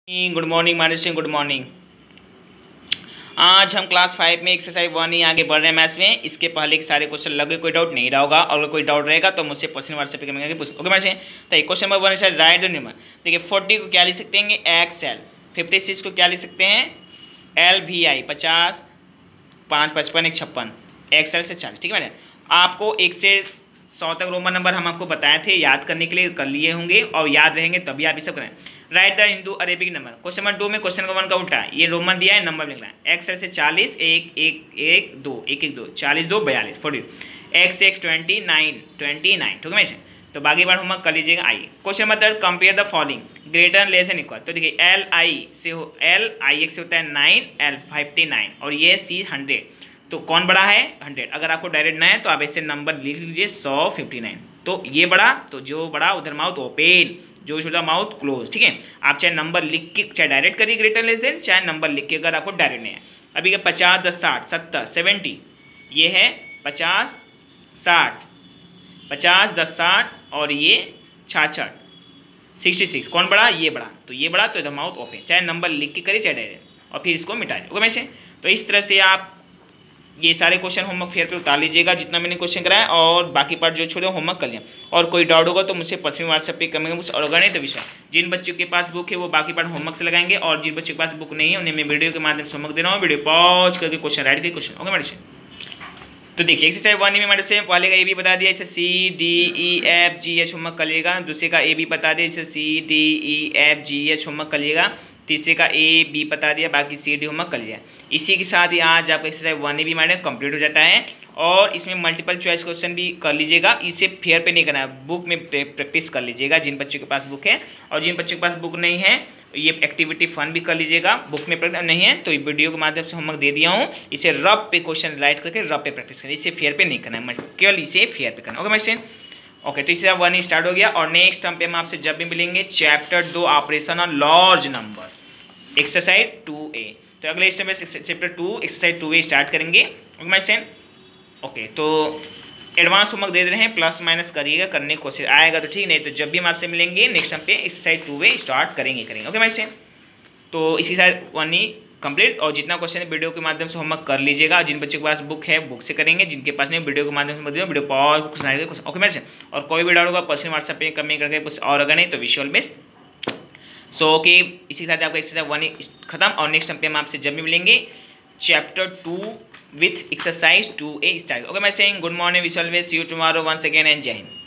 Good morning Manas Singh, good morning. आज हम class 5 में एक्सरसाइज 1 ही आगे बढ़ रहे हैं मैथ्स में। इसके पहले के सारे क्वेश्चन लगे, कोई डाउट नहीं रहा होगा। और अगर कोई डाउट रहेगा तो मुझसे पर्सनल व्हाट्सएप पे कमेंगे पूछ। ओके मैथ्स तो क्वेश्चन नंबर 1 है राइट द नंबर। देखिए 40 को क्या लिख सकते हैं एक्स एल, 56 को क्या लिख सकते हैं L V I, 50 5 55 1 56 X L से 40। ठीक है मैंने आपको 1 से 100 तक रोमन नंबर हम आपको बताए थे, याद करने के लिए कर लिए होंगे और याद रहेंगे तभी आप ये सब करें। Write the Hindu Arabic number. Question number 2 में क्वेश्चन नंबर 1 का उल्टा है, ये रोमन दिया है, नंबर लिखना है। एक्स एल से 40 1 1 1 2 1 1 2 40 2 42 40 एक्स एक्स 29 29। ठीक है मैं तो बाकी बार होमवर्क कर लीजिएगा। आइए question number 3, compare the following greater less and equal. तो देखिए एल आई से एल आई एक्स से होता है 9 एल 59 और ये सी 100। तो कौन बड़ा है 100। अगर आपको डायरेक्ट ना है तो आप ऐसे नंबर लिख लीजिए 159। तो ये बड़ा, तो जो बड़ा उधर माउथ ओपन, जो छोटा माउथ क्लोज। ठीक है आप चाहे नंबर लिख के चाहे डायरेक्ट करिए ग्रेटर लेस देन, चाहे नंबर लिख के अगर आपको डायरेक्ट नहीं है। अभी का 50 10 60 70 70 ये है 50 60 50 10 60 और ये 66 66। कौन बड़ा ये बड़ा, तो ये बड़ा तो इधर माउथ ओपन, चाहे नंबर लिख के करिए चाहे डायरेक्ट और फिर इसको मिटा दीजिए। ओके मैसे तो इस तरह से आप ये सारे क्वेश्चन होमवर्क फेयर पे उतार लीजिएगा जितना मैंने क्वेश्चन कराया, और बाकी पार्ट जो छोड़े होमवर्क कर लिया। और कोई डाउट होगा तो मुझसे पर्सनल व्हाट्सएप पे कमेंगे मुझसे। और अगर नहीं तो विषय जिन बच्चों के पास बुक है वो बाकी पार्ट होमवर्क से लगाएंगे, और जिन बच्चों के पास बुक नहीं है उन्हें मैं वीडियो के माध्यम से होमवर्क दे रहा हूँ। वीडियो पॉज करके क्वेश्चन राइट करके क्वेश्चन। ओके मैडम तो देखिए एक्सरसाइज 1 में मैडम से पहले का ए बी बता दिया, इसे C D E F G H homework करिएगा। दूसरे का ए बी बता दिया, इसे C D E F G H homework करिएगा। तीसरे का ए बी बता दिया, बाकी सी डी होमवर्क कर लिया। इसी के साथ ही आज आपका एक्सरसाइज 1 भी मैडम कंप्लीट हो जाता है। और इसमें मल्टीपल चॉइस क्वेश्चन भी कर लीजिएगा, इसे फेयर पे नहीं करना है, बुक में प्रैक्टिस कर लीजिएगा जिन बच्चों के पास बुक है। और जिन बच्चों के पास बुक नहीं है ये एक्टिविटी फन भी कर लीजिएगा। बुक में प्रैक्टिस नहीं है तो वीडियो के माध्यम से होमवर्क दे दिया हूँ, इसे रब पे क्वेश्चन राइट करके रब पे प्रैक्टिस करें, इसे फेयर पे नहीं करना है, केवल इसे फेयर पे करना। ओके मैसेज ओके तो इससे 1 स्टार्ट हो गया। और नेक्स्ट टर्म पे हम आपसे जब भी मिलेंगे chapter 2 operation on large number exercise 2A। तो अगले स्टेप में चैप्टर 2 एक्सरसाइज 2A स्टार्ट करेंगे। ओके तो एडवांस होमवर्क दे रहे हैं, प्लस माइनस करिएगा, करने की कोशिश आएगा तो ठीक, नहीं तो जब भी हम आपसे मिलेंगे नेक्स्ट टाइम पे एक्सरसाइज 2A स्टार्ट करेंगे। ओके मैसे तो इसी साइड 1 ही कंप्लीट। और जितना क्वेश्चन है वीडियो के माध्यम से होमवर्क कर लीजिएगा। जिन बच्चों के पास बुक है बुक से करेंगे, जिनके पास नहीं वीडियो के माध्यम से वीडियो पॉज कुछ। ओके मैसे और कोई भी डाउट होगा पर्सनल व्हाट्सएप पे कमेंट करके कुछ, और अगर नहीं तो विजुअल बेस्ट। सो ओके इसी के साथ आपका एक्सरसाइज 1 खत्म। और नेक्स्ट टाइम पे हम आपसे जब भी मिलेंगे chapter 2 with exercise 2A start. Okay मैं saying good morning, wish always see you tomorrow once again and Jai Hind.